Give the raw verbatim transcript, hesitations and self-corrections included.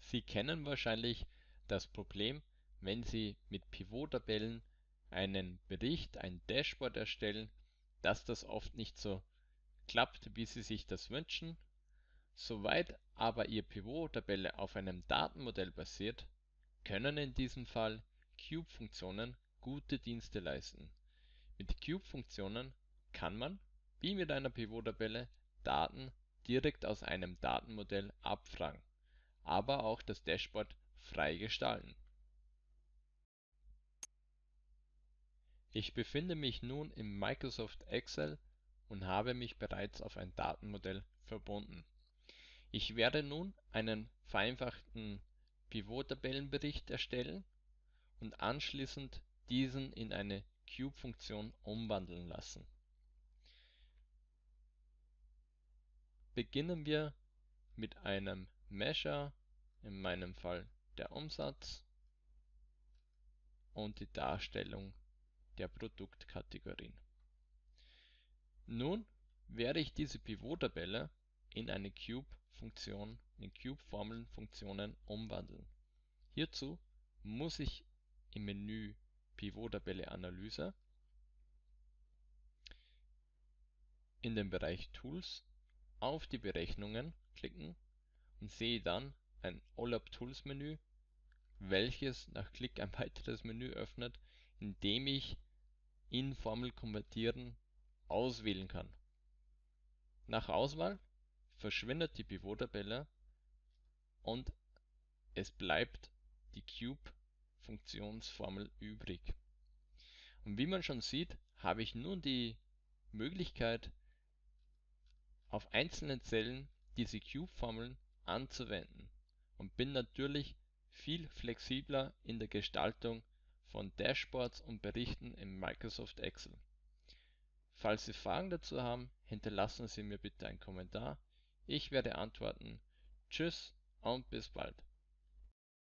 Sie kennen wahrscheinlich das Problem, wenn Sie mit Pivot-Tabellen einen Bericht, ein Dashboard erstellen, dass das oft nicht so klappt, wie Sie sich das wünschen. Soweit aber Ihre Pivot-Tabelle auf einem Datenmodell basiert, können in diesem Fall Cube-Funktionen gute Dienste leisten. Mit Cube-Funktionen kann man, wie mit einer Pivot-Tabelle, Daten direkt aus einem Datenmodell abfragen, aber auch das Dashboard frei gestalten. Ich befinde mich nun in Microsoft Excel und habe mich bereits auf ein Datenmodell verbunden. Ich werde nun einen vereinfachten Pivot-Tabellenbericht erstellen und anschließend diesen in eine Cube-Funktion umwandeln lassen. Beginnen wir mit einem Measure, in meinem Fall der Umsatz und die Darstellung der Produktkategorien. Nun werde ich diese Pivot-Tabelle in eine Cube-Funktion, in Cube-Formelfunktionen umwandeln. Hierzu muss ich im Menü Pivot-Tabelle Analyse in den Bereich Tools auf die Berechnungen klicken und sehe dann ein All Up Tools Menü, welches nach Klick ein weiteres Menü öffnet, in dem ich in Formel konvertieren auswählen kann. Nach Auswahl verschwindet die Pivot-Tabelle und es bleibt die Cube-Funktionsformel übrig. Und wie man schon sieht, habe ich nun die Möglichkeit, auf einzelnen Zellen diese Cube-Formeln anzuwenden und bin natürlich viel flexibler in der Gestaltung von Dashboards und Berichten in Microsoft Excel. Falls Sie Fragen dazu haben, hinterlassen Sie mir bitte einen Kommentar. Ich werde antworten. Tschüss und bis bald.